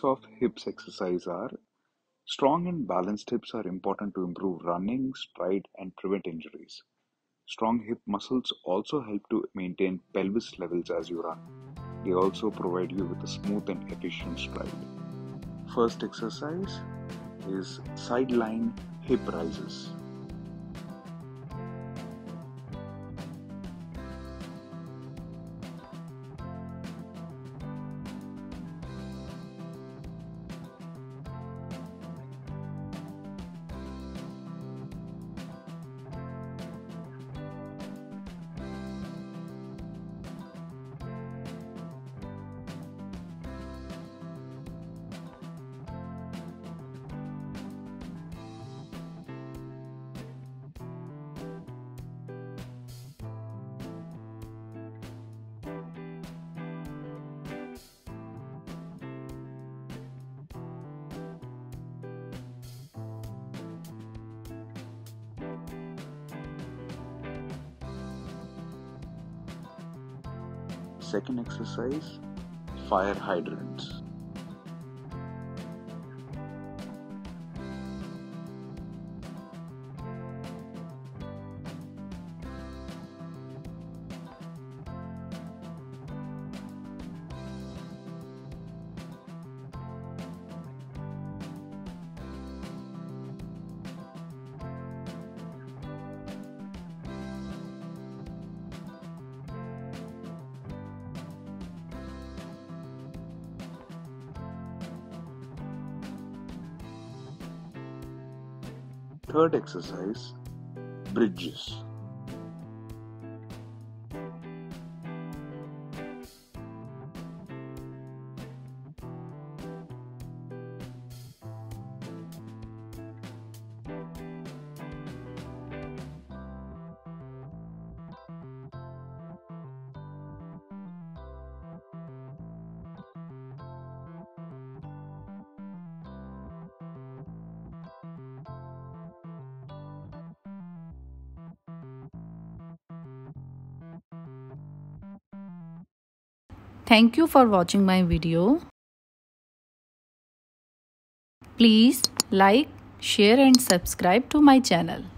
of hips exercise are strong and balanced hips are important to improve running, stride, and prevent injuries. Strong hip muscles also help to maintain pelvis levels as you run. They also provide you with a smooth and efficient stride. First exercise is sideline hip rises. Second exercise, fire hydrants. Third exercise, bridges. Thank you for watching my video. Please like, share and subscribe to my channel.